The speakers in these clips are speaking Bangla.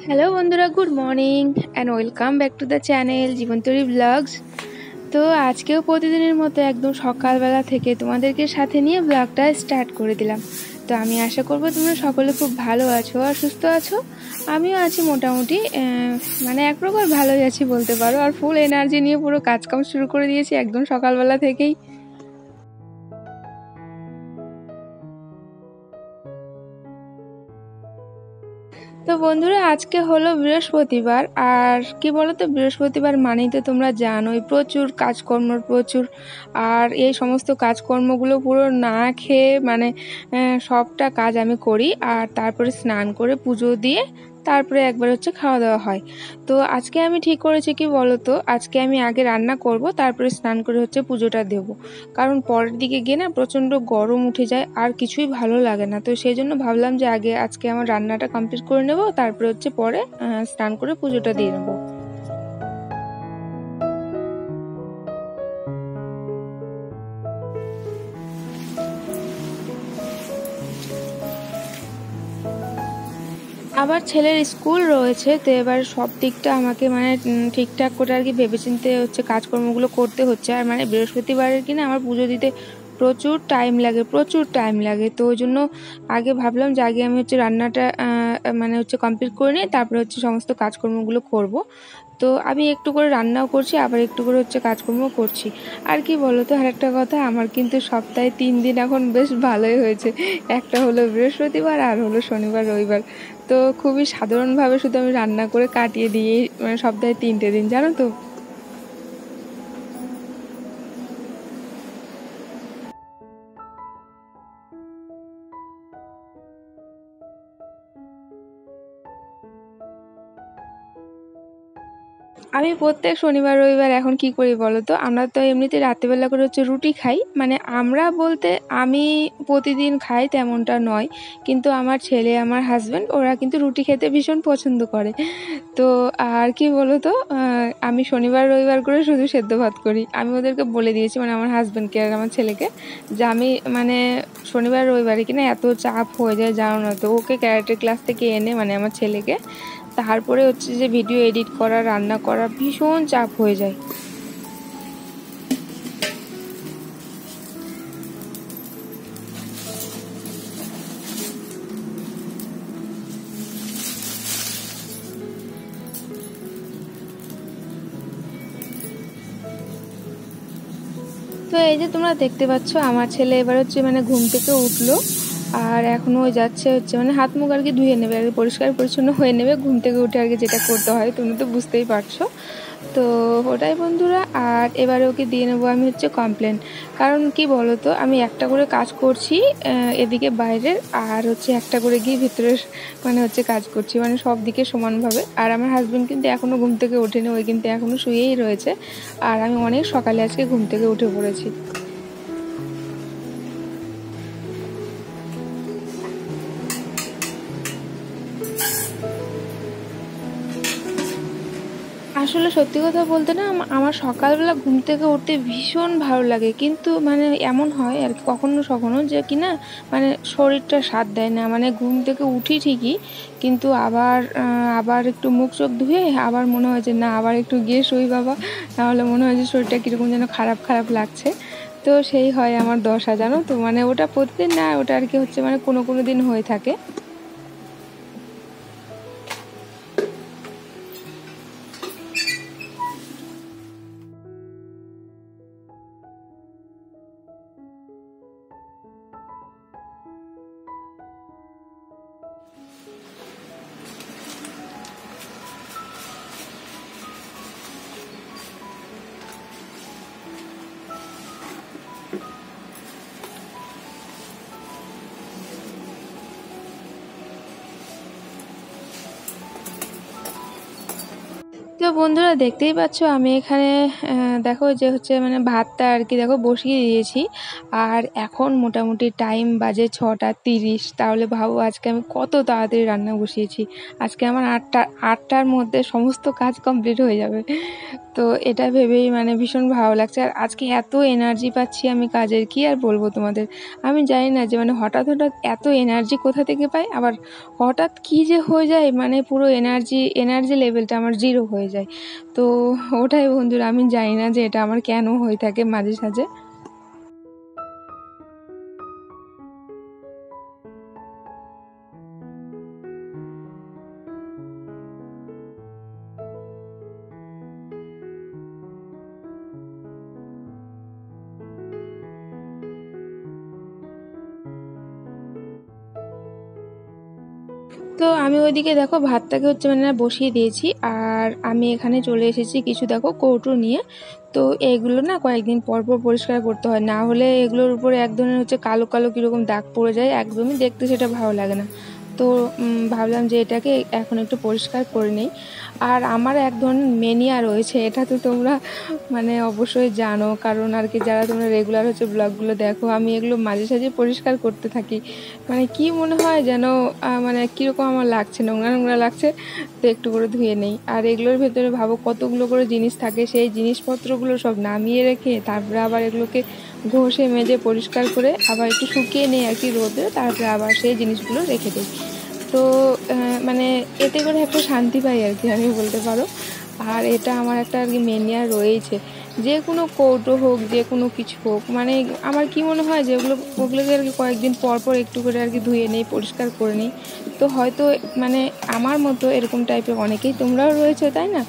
হ্যালো বন্ধুরা, good morning and welcome back to the channel Jibontori vlogs. তো আজকেও প্রতিদিনের মতো একদম সকালবেলা থেকে তোমাদেরকে সাথে নিয়ে ব্লগটা স্টার্ট করে দিলাম। তো আমি আশা করব তোমরা সকলে খুব ভালো আছো আর সুস্থ আছো। আমিও আছি মোটামুটি, মানে এক প্রকার ভালোই আছি বলতে পারো। আর ফুল এনার্জি নিয়ে পুরো কাজকাম শুরু করে দিয়েছি একদম সকালবেলা থেকেই। তো বন্ধুরা, আজকে হলো বৃহস্পতিবার। আর কি বলতো, বৃহস্পতিবার মানেই তো তোমরা জানোই প্রচুর কাজকর্ম, প্রচুর। আর এই সমস্ত কাজকর্মগুলো পুরো না খেয়ে মানে সবটা কাজ আমি করি। আর তারপরে স্নান করে পুজো দিয়ে তারপরে একবার হচ্ছে খাওয়া দাওয়া হয়। তো আজকে আমি ঠিক করেছি কি বলতো, আজকে আমি আগে রান্না করব, তারপরে স্নান করে হচ্ছে পুজোটা দেব। কারণ পরের দিকে গিয়ে না প্রচণ্ড গরম উঠে যায় আর কিছুই ভালো লাগে না। তো সেই জন্য ভাবলাম যে আজকে আমার রান্নাটা কমপ্লিট করে নেব, তারপরে হচ্ছে পরে স্নান করে পুজোটা দিয়ে নেবো। আবার ছেলের স্কুল রয়েছে, তো এবার সব দিকটা আমাকে মানে ঠিকঠাক করে আর কি ভেবেচিন্তে হচ্ছে কাজকর্মগুলো করতে হচ্ছে। আর মানে বৃহস্পতিবারের কিনা আমার পুজো দিতে প্রচুর টাইম লাগে, প্রচুর টাইম লাগে। তো ওই জন্য আগে ভাবলাম যে আগে আমি হচ্ছে রান্নাটা মানে হচ্ছে কমপ্লিট করে নিই, তারপরে হচ্ছে সমস্ত কাজকর্মগুলো করব। তো আমি একটু করে রান্নাও করছি, আবার একটু করে হচ্ছে কাজকর্ম করছি। আর কি বলো তো, আরেকটা কথা, আমার কিন্তু সপ্তাহে 3 দিন এখন বেশ ভালোই হয়েছে। একটা হলো বৃহস্পতিবার, আর হলো শনিবার রবিবার। তো খুবই সাধারণভাবে শুধু আমি রান্না করে কাটিয়ে দিই, মানে সপ্তাহে 3টে দিন, জানো তো। আমি প্রত্যেক শনিবার রবিবার এখন কি করি বলো তো, আমরা তো এমনিতে রাত্রেবেলা করে হচ্ছে রুটি খাই। মানে আমরা বলতে আমি প্রতিদিন খাই তেমনটা নয়, কিন্তু আমার ছেলে, আমার হাজব্যান্ড, ওরা কিন্তু রুটি খেতে ভীষণ পছন্দ করে। তো আর কি বলো তো, আমি শনিবার রবিবার করে শুধু সেদ্ধ ভাত করি। আমি ওদেরকে বলে দিয়েছি, মানে আমার হাজব্যান্ডকে আর আমার ছেলেকে, যে আমি মানে শনিবার রবিবারে কিনা এত চাপ হয়ে যায় জানো না। তো ওকে ক্যারাটে ক্লাস থেকে এনে, মানে আমার ছেলেকে, তারপরে হচ্ছে যে ভিডিও এডিট করা, রান্না করা, ভীষণ চাপ হয়ে যায়। তো এই যে তোমরা দেখতে পাচ্ছ, আমার ছেলে এবার হচ্ছে মানে ঘুম থেকে উঠলো। আর এখনো ওই যাচ্ছে হচ্ছে মানে হাত মুখ আর কি ধুয়ে নেবে, আর কি পরিষ্কার পরিচ্ছন্ন হয়ে নেবে ঘুম থেকে উঠে আর কি, যেটা করতে হয় তুমি তো বুঝতেই পারছো। তো ওটাই বন্ধুরা। আর এবারে ওকে দিয়ে নেবো আমি হচ্ছে কমপ্লেন। কারণ কি বলো তো, আমি একটা করে কাজ করছি এদিকে বাইরের, আর হচ্ছে একটা করে গিয়ে ভিতরের মানে হচ্ছে কাজ করছি, মানে সব দিকে সমানভাবে। আর আমার হাজব্যান্ড কিন্তু এখনও ঘুম থেকে ওঠেনি, ওই কিন্তু এখনও শুয়েই রয়েছে। আর আমি অনেক সকালে আজকে ঘুম থেকে উঠে পড়েছি। আসলে সত্যি কথা বলতে না, আমার সকালবেলা ঘুম থেকে উঠতে ভীষণ ভালো লাগে, কিন্তু মানে এমন হয় আর কি কখনো কখনো যে কি না, মানে শরীরটা সাথ দেয় না। মানে ঘুম থেকে উঠি ঠিকই, কিন্তু আবার একটু মুখ চোখ ধুয়ে আবার মনে হয় যে না, আবার একটু গিয়ে শুই বাবা, নাহলে মনে হয় যে শরীরটা কীরকম যেন খারাপ খারাপ লাগছে। তো সেই হয় আমার দশা, জানো তো। মানে ওটা প্রতিদিন না, ওটা আর কি হচ্ছে মানে কোনো কোনো দিন হয়ে থাকে। তো বন্ধুরা দেখতেই পাচ্ছ আমি এখানে দেখো যে হচ্ছে মানে ভাতটা আর কি দেখো বসিয়ে দিয়েছি। আর এখন মোটামুটি টাইম বাজে 6:30। তাহলে ভাবো আজকে আমি কত তাড়াতাড়ি রান্না বসিয়েছি। আজকে আমার 8টার মধ্যে সমস্ত কাজ কমপ্লিট হয়ে যাবে। তো এটা ভেবেই মানে ভীষণ ভালো লাগছে। আর আজকে এত এনার্জি পাচ্ছি আমি কাজের, কি আর বলবো তোমাদের। আমি জানি না যে মানে হঠাৎ হঠাৎ এত এনার্জি কোথা থেকে পাই, আবার হঠাৎ কি যে হয়ে যায় মানে পুরো এনার্জি লেভেলটা আমার জিরো হয়ে যায়। তো ওটাই বন্ধুরা, আমি জানি না যে এটা আমার কেন হয়ে থাকে মাঝে সাঝে। তো আমি ওইদিকে দেখো ভাতটাকে হচ্ছে মানে বসিয়ে দিয়েছি। আর আমি এখানে চলে এসেছি কিছু দেখো কৌটো নিয়ে। তো এইগুলো না কয়েকদিন পর পর পরিষ্কার করতে হয়, না হলে এগুলোর উপরে এক ধরনের হচ্ছে কালো কালো কীরকম দাগ পড়ে যায়, একদমই দেখতে সেটা ভালো লাগে না। তো ভাবলাম যে এটাকে এখন একটু পরিষ্কার করে নিই। আর আমার এক ধরনের মেনিয়া রয়েছে, এটা তো তোমরা মানে অবশ্যই জানো, কারণ আর কি যারা তোমরা রেগুলার হচ্ছে ব্লগগুলো দেখো, আমি এগুলো মাঝে সাঝে পরিষ্কার করতে থাকি। মানে কি মনে হয় যেন মানে কীরকম আমার লাগছে, নোংরা নোংরা লাগছে, তো একটু করে ধুয়ে নেই। আর এগুলোর ভেতরে ভাবো কতগুলো করে জিনিস থাকে, সেই জিনিসপত্রগুলো সব নামিয়ে রেখে তারপরে আবার এগুলোকে ঘষে মেজে পরিষ্কার করে আবার একটু শুকিয়ে নেই আর কি রোদে, তারপরে আবার সেই জিনিসগুলো রেখে দিই। তো মানে এতে করে একটা শান্তি পাই আর কি, আমি বলতে পারো। আর এটা আমার একটা আর কি মেনিয়া রয়েছে, যে কোনো কৌটো হোক, যে কোনো কিছু হোক, মানে আমার কি মনে হয় যে ওগুলোকে আর কি কয়েকদিন পর পর একটু করে আর কি ধুয়ে নেই, পরিষ্কার করে নিই। তো হয়তো মানে আমার মতো এরকম টাইপের অনেকেই তোমরাও রয়েছে, তাই না?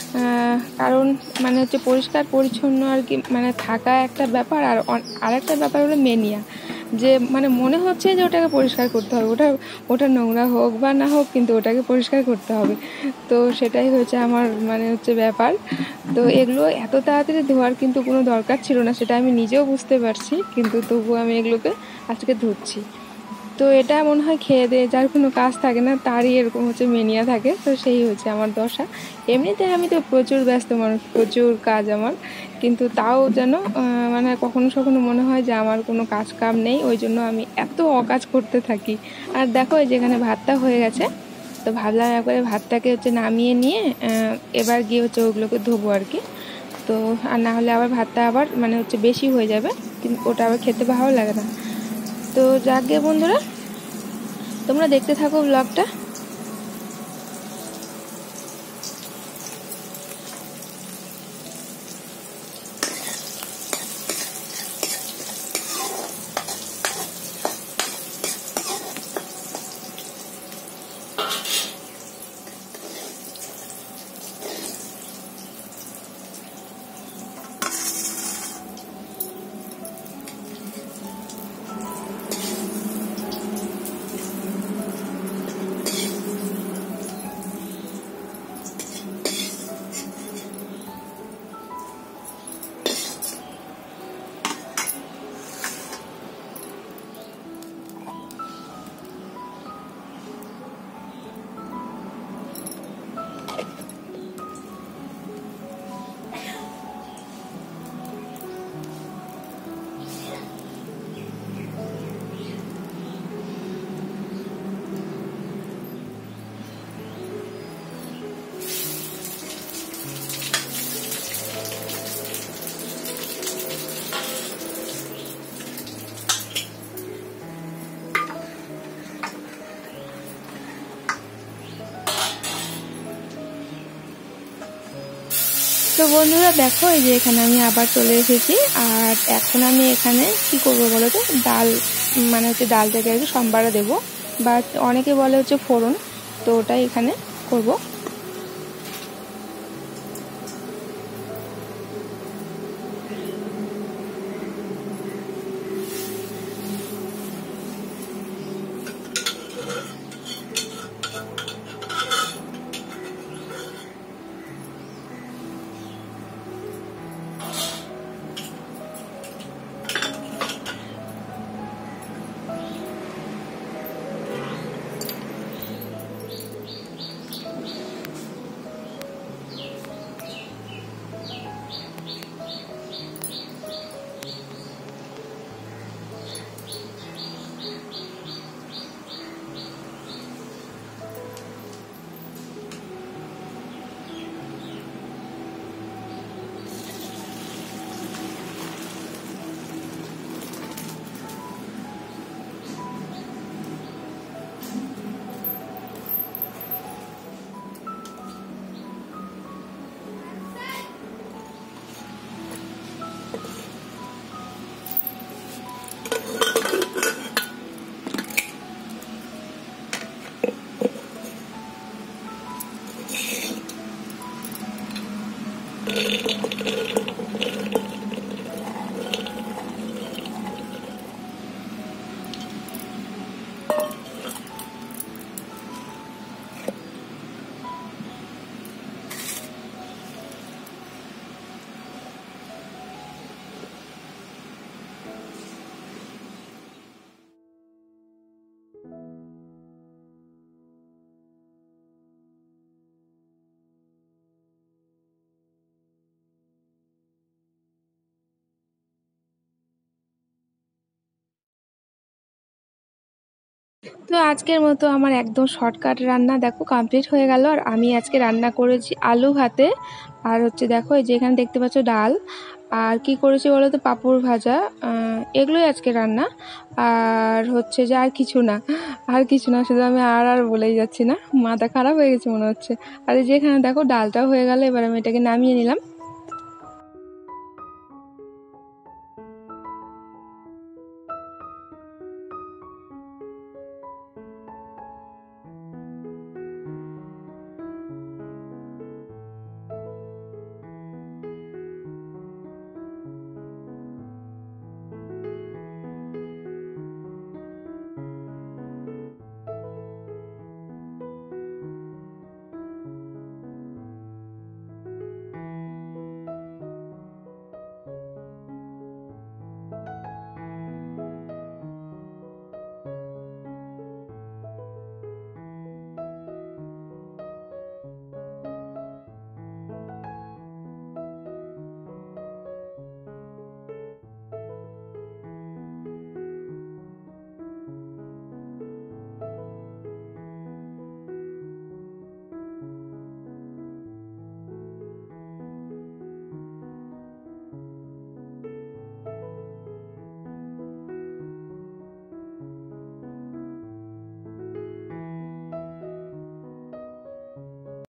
কারণ মানে হচ্ছে পরিষ্কার পরিচ্ছন্ন আর কি মানে থাকা একটা ব্যাপার, আর আরেকটা ব্যাপার হলো মেনিয়া, যে মানে মনে হচ্ছে যে ওটাকে পরিষ্কার করতে হবে, ওটা নোংরা হোক বা না হোক কিন্তু ওটাকে পরিষ্কার করতে হবে। তো সেটাই হচ্ছে আমার মানে হচ্ছে ব্যাপার। তো এগুলো এত তাড়াতাড়ি ধোয়ার কিন্তু কোনো দরকার ছিল না, সেটা আমি নিজেও বুঝতে পারছি, কিন্তু তবুও আমি এগুলোকে আজকে ধুচ্ছি। তো এটা মনে হয় খেয়ে দিয়ে যার কোনো কাজ থাকে না তারই এরকম হচ্ছে মেনিয়া থাকে, তো সেই হচ্ছে আমার দশা। এমনিতে আমি তো প্রচুর ব্যস্ত মানুষ, প্রচুর কাজ আমার, কিন্তু তাও যেন মানে কখনো কখনো মনে হয় যে আমার কোনো কাজ কাম নেই, ওই জন্য আমি এত অকাজ করতে থাকি। আর দেখো এই যেখানে ভাতটা হয়ে গেছে, তো ভাবলাম একবারে ভাতটাকে হচ্ছে নামিয়ে নিয়ে এবার গিয়ে হচ্ছে ওগুলোকে ধোবো আর কি। তো আর না হলে আবার ভাতটা আবার মানে হচ্ছে বেশি হয়ে যাবে, কিন্তু ওটা আবার খেতে ভালো লাগে না। তো যাক গে বন্ধুরা, তোমরা দেখতে থাকো ব্লগটা। তো বন্ধুরা দেখো এই যে এখানে আমি আবার চলে এসেছি। আর এখন আমি এখানে কি করবো বলো তো, ডাল মানে হচ্ছে ডালটাকে একটু সম্বারে দেবো, বা অনেকে বলে হচ্ছে ফোড়ন, তো ওটাই এখানে করব। তো আজকের মতো আমার একদম শর্টকাট রান্না দেখো কমপ্লিট হয়ে গেল। আর আমি আজকে রান্না করেছি আলু ভাতে, আর হচ্ছে দেখো এই যে এখানে দেখতে পাচ্ছ ডাল, আর কি করেছি বলো তো পাঁপড় ভাজা, এগুলোই আজকে রান্না। আর হচ্ছে যে আর কিছু না, আর কিছু না, শুধু আমি আর বলেই যাচ্ছি না, মাথা খারাপ হয়ে গেছে মনে হচ্ছে। আর এই যে এখানে দেখো ডালটাও হয়ে গেল, এবার আমি এটাকে নামিয়ে নিলাম।